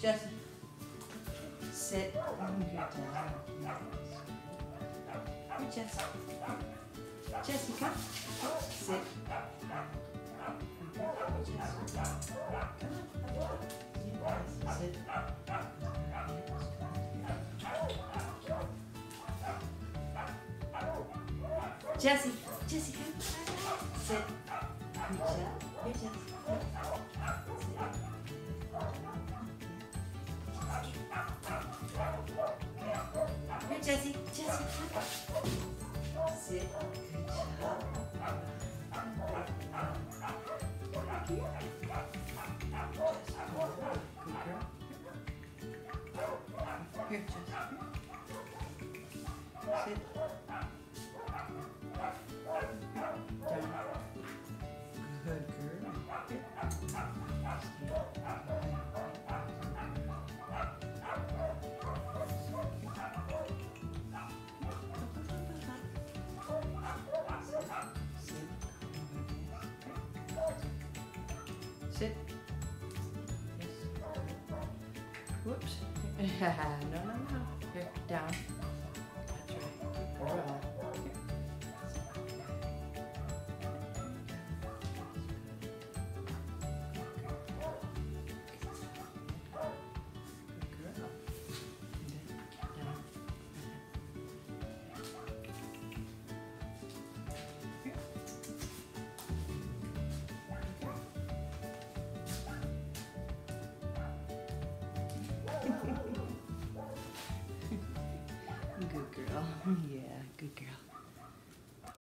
Jessie. Sit. Good down. Good, Jessie. Jessie, come. Sit. Good, Jessie. Come. Sit. Jessie, Jessie, come. Sit. Good job. Here, Jessie. Here, Jessie. Jessie, come. Sit. Good job. Here, Jessie. Sit. Down. Good girl. Sit. Yes. Whoops. No. Here, down.